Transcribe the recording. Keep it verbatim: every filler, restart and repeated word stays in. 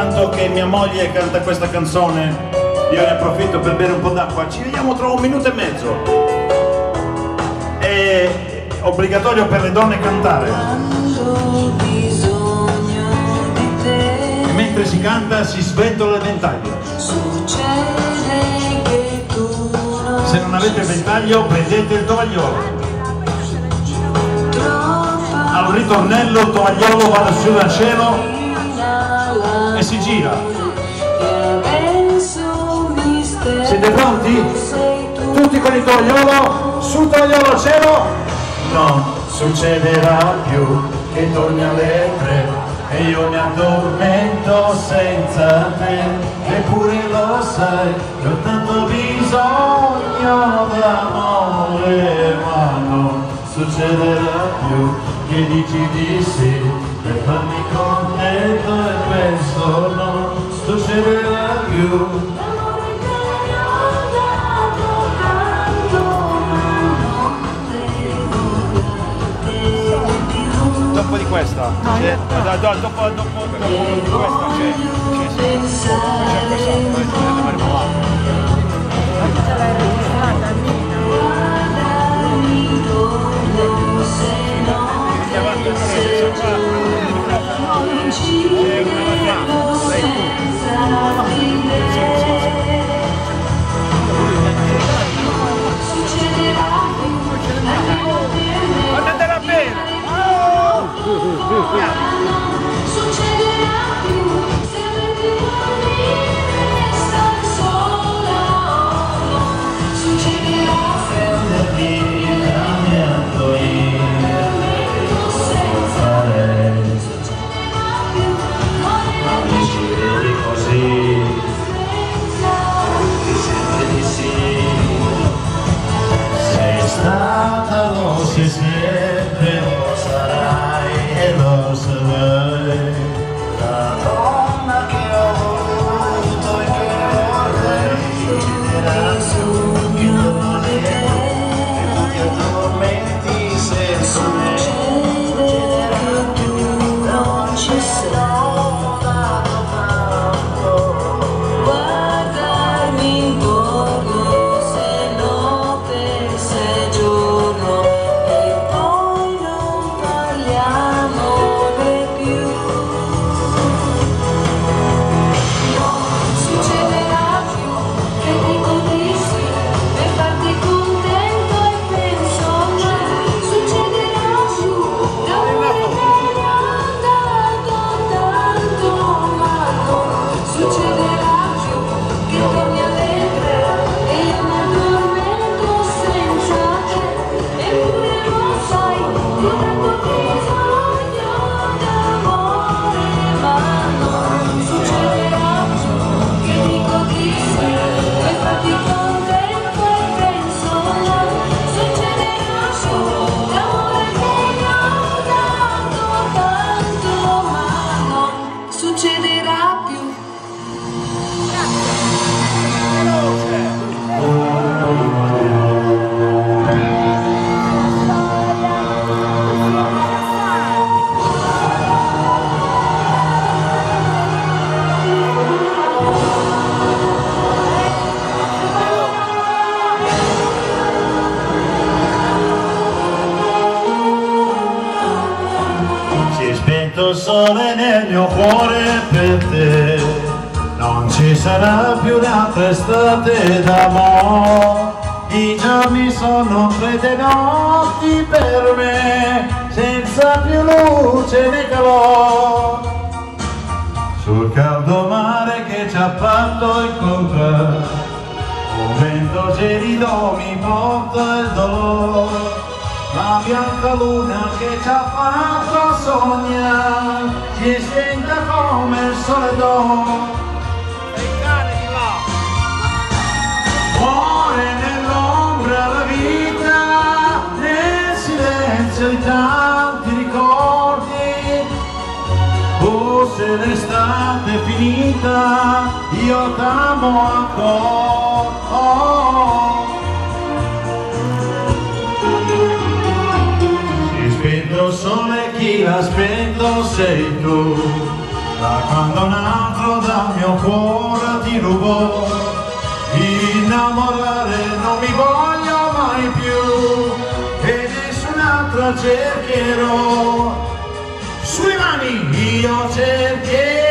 tanto che mia moglie canta questa canzone, io ne approfitto per bere un po' d'acqua. Ci vediamo tra un minuto e mezzo. È obbligatorio per le donne cantare. E mentre si canta si sventola il ventaglio. Se non avete il ventaglio prendete il tovagliolo. Al ritornello il tovagliolo va su dal cielo e si gira. Siete pronti? Tutti con il tovagliolo, sul tovagliolo al cielo. Non succederà più che torni alle tre e io mi addormento senza te. Eppure lo sai, che ho tanto bisogno d'amore, ma non succederà più che dici di sì per farmi contento e penso non succederà più. Dopo di questa, no, c'è, no. Do, do, dopo, dopo, dopo di questa c'è, c'è, c'è questa, poi andiamo avanti. Andate bene! Succederà più se avete dormire stare sola. Succederà Prendermi la mia antoina senza lei. Succederà più ma mi ci vedi così, ti sembri di sì. Sei stata, lo sei sempre, lo sarai e lo sarai. La donna che ho voluto e che vorrei. Succederà su che non è e tu ti addormenti senza me. succederà più, non ci sarò dato tanto. Guardarmi intorno se notte se giorno e poi non parliamone più. Non succederà più che dico di sì per farti contento e penso non succederà più d'amore che mi ha dato tanto, ma non succederà più che torni alle tre e io mi addormento senza te. Eppure lo sai, io ho tanto bisogno d'amore, ma non succederà più che dico di sì per farti contento e penso non succederà più d'amore che mi ha dato tanto, ma non succederà più. Si è spento il sole nel mio cuore per te, non ci sarà più un'altra estate d'amore. I giorni sono fredde notti per me, senza più luce né calore. Sul caldo mare che ci ha fatto incontrare, un vento gelido mi porta il dolore. La bianca luna che ci ha fatto sognare si è spenta come il sole d'oro. Muore nell'ombra la vita, nel silenzio di tanti ricordi. Oh, se l'estate è finita, io t'amo ancora. Oh. Si è spento il sole, chi l'ha spento sei tu. da quando un altro dal mio cuore ti rubò. Innamorare non mi voglio mai più e nessun'altra cercherò. Sulle mani io cercherò.